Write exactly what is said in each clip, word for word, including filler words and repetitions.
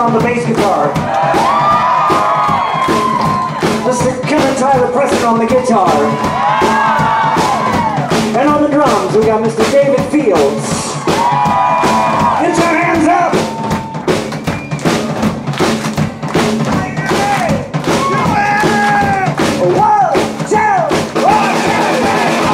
on the bass guitar. Mister Kevin Tyler Preston on the guitar. And on the drums, we got Mister David Fields. Get your hands up! One, two, one, two,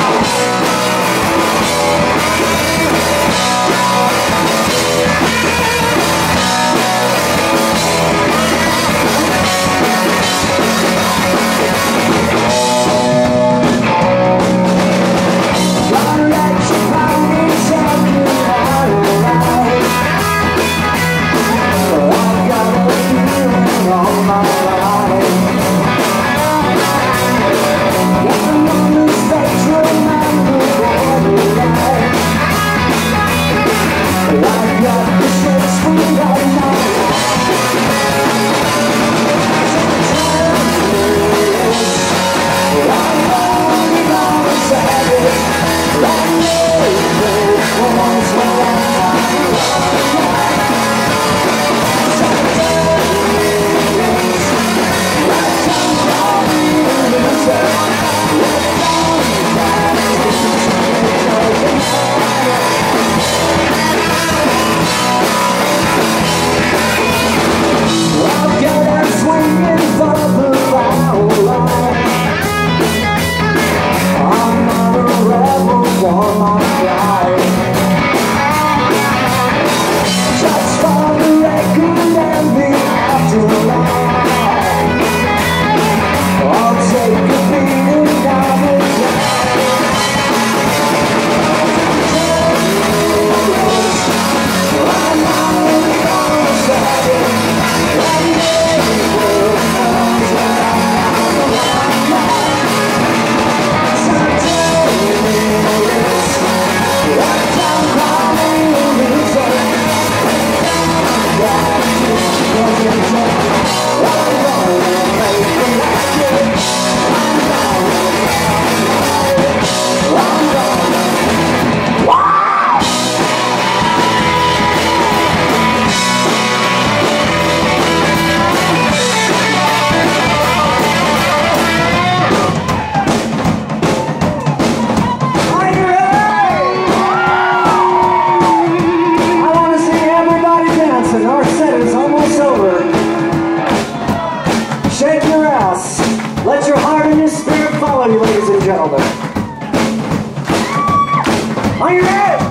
let your heart and your spirit follow you, ladies and gentlemen. Are you ready?